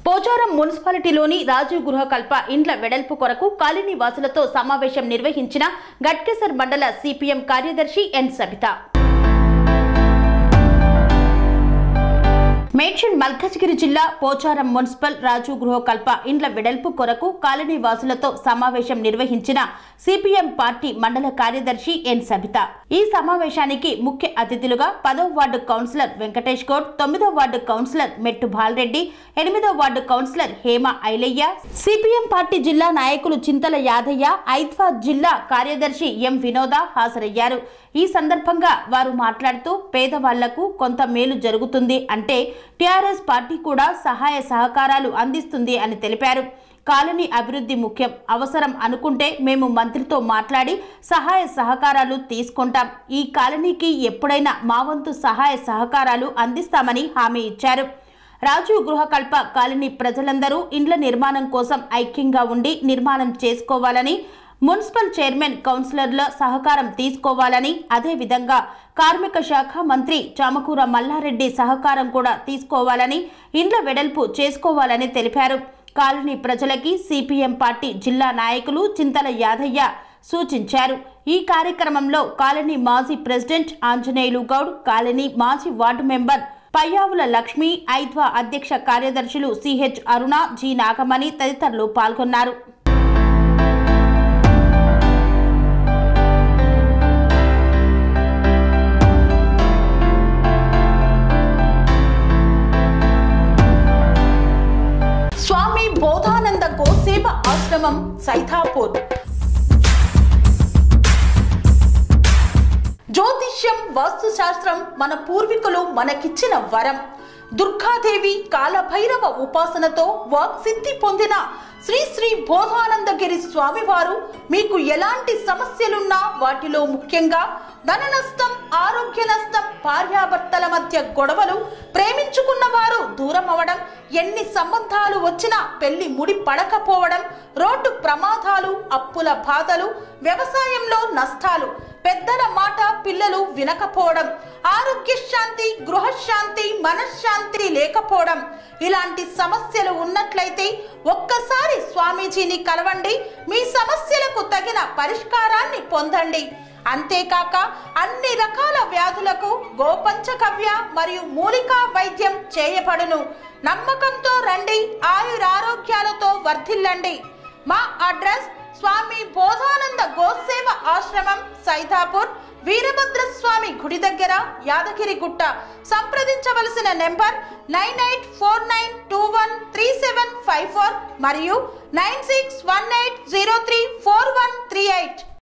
పోచారం మున్సిపాలిటీలోని రాజీవ్ గృహకల్ప ఇండ్ల వెడల్పు కొరకు కాలనీ వాసులతో సమావేశం నిర్వహించిన గట్కేసర్ మండల సిపిఎం కార్యదర్శి ఎన్ సబిత. మేడ్చల్ మల్కాజ్గిరి జిల్లా పోచారం మున్సిపల్ రాజీవ్ గృహకల్ప ఇండ్ల వెడల్పు కొరకు కాలనీ వాసులతో సమావేశం నిర్వహించిన సిపిఎం పార్టీ మండల కార్యదర్శి ఎన్ సబిత. ఈ సమావేశానికి ముఖ్య అతిథులుగా 10వ వార్డు కౌన్సిలర్ వెంకటేష్ గౌడ్, 9వ వార్డు కౌన్సిలర్ మెట్టు బాలరెడ్డి, 8వ ward councillor Hema Ailayya, CPM party జిల్లా నాయకులు చింతల యాదయ్య, ఐద్వా జిల్లా కార్యదర్శి ఎం వినోద హాజరయ్యారు. ఈ సందర్భంగా వారు మాట్లాడుతూ పేదవాళ్లకు కొంత మేలు జరుగుతుంది అంటే టిఆర్ఎస్ పార్టీ కూడా సహాయ సహకారాలు అందిస్తుంది అని తెలిపారు. కాలనీ అభివృద్ధి ముఖ్యం, అవసరం అనుకుంటే మేము మంత్రితో మాట్లాడి సహాయ సహకారాలు తీసుకుంటాం. ఈ కాలనీకి ఎప్పుడైనా మా వంతు సహాయ సహకారాలు అందిస్తామని హామీ ఇచ్చారు. రాజీవ్ గృహకల్ప కాలనీ ప్రజలందరూ ఇండ్ల నిర్మాణం కోసం ఐక్యంగా ఉండి నిర్మాణం చేసుకోవాలని, మున్సిపల్ చైర్మన్ కౌన్సిలర్ల సహకారం తీసుకోవాలని, అదేవిధంగా కార్మిక శాఖ మంత్రి చామకూర మల్లారెడ్డి సహకారం కూడా తీసుకోవాలని, ఇండ్ల వెడల్పు చేసుకోవాలని తెలిపారు. కాలనీ ప్రజలకి సిపిఎం పార్టీ జిల్లా నాయకులు చింతల యాదయ్య సూచించారు. ఈ కార్యక్రమంలో కాలనీ మాజీ ప్రెసిడెంట్ ఆంజనేయులు గౌడ్, కాలనీ మాజీ వార్డు మెంబర్ పయ్యావుల లక్ష్మి, ఐద్వా అధ్యక్ష కార్యదర్శులు సిహెచ్ అరుణ, జి నాగమణి తదితరులు పాల్గొన్నారు. స్వామి బోధానంద గోసేవ ఆశ్రమం సైథాపూర్. జ్యోతిష్యం, వాస్తుశాస్త్రం మన పూర్వీకులు మనకిచ్చిన వరం. దుర్గాదేవి, కాలభైరవ ఉపాసనతో వాక్సిద్ధి పొందిన శ్రీ శ్రీ బోధానందగిరి స్వామివారు మీకు ఎలాంటి సమస్యలున్నా, వాటిలో ముఖ్యంగా ధన నష్టం, ఆరోగ్య నష్టం, భార్యాభర్తల మధ్య గొడవలు, ప్రేమించుకున్న వారు దూరం అవడం, ఎన్ని సంబంధాలు వచ్చినా పెళ్లి ముడి పడకపోవడం, రోడ్డు ప్రమాదాలు, అప్పుల బాధలు, వ్యవసాయంలో నష్టాలు, పెద్దల మాట పిల్లలు వినకపోవడం, ఆరోగ్య శాంతి, గృహశాంతి, మనశ్శాంతి లేకపోవడం, ఇలాంటి సమస్యలు ఉన్నట్లయితే ఒక్కసారి స్వామీజీని కలవండి. మీ సమస్యలకు తగిన పరిష్కారాన్ని పొందండి. అంతేకాక అన్ని రకాల వ్యాధులకు గోపంచకవ్య మరియు మూలికా వైద్యం చేయబడును. నమ్మకంతో రండి, ఆయురారోగ్యాలతో వర్ధిల్లండి. మా అడ్రస్ స్వామి బోధానంద గోసేవ ఆశ్రమం, సైథాపూర్, వీరభద్రస్వామి గుడి దగ్గర, యాదగిరిగుట్ట. సంప్రదించవలసిన నెంబర్ 9849213754 మరియు 9618034138.